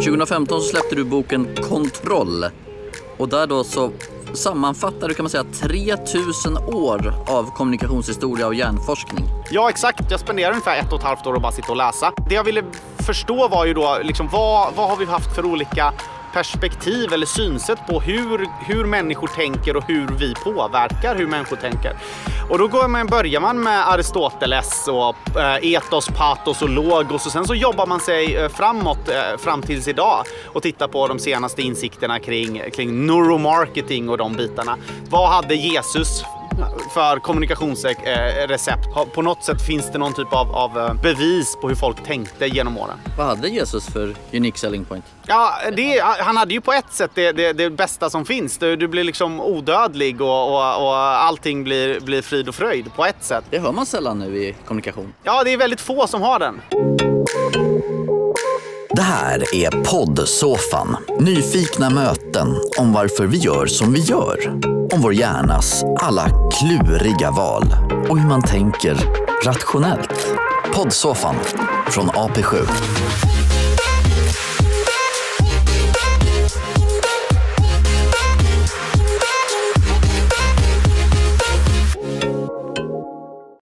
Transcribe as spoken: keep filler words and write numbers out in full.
tjugohundrafemton så släppte du boken Kontroll. Och där då så sammanfattar du, kan man säga, tre tusen år av kommunikationshistoria och hjärnforskning. Ja, exakt. Jag spenderade ungefär ett och ett halvt år att bara sitta och läsa. Det jag ville förstå var ju då, liksom, vad, vad har vi haft för olika perspektiv eller synsätt på hur, hur människor tänker och hur vi påverkar hur människor tänker. Och då går man, börjar man med Aristoteles och eh, etos, patos och logos, och sen så jobbar man sig eh, framåt eh, fram tills idag och tittar på de senaste insikterna kring, kring neuromarketing och de bitarna. Vad hade Jesus för kommunikationsrecept? På något sätt finns det någon typ av, av bevis på hur folk tänkte genom åren. Vad hade Jesus för unique selling point? Ja, det, han hade ju på ett sätt det, det, det bästa som finns. Du, du blir liksom odödlig och, och, och allting blir, blir frid och fröjd på ett sätt. Det hör man sällan nu i kommunikation. Ja, det är väldigt få som har den. Det här är Poddsoffan. Nyfikna möten om varför vi gör som vi gör. Om vår hjärnas alla kluriga val och hur man tänker rationellt. Poddsoffan från A P sju.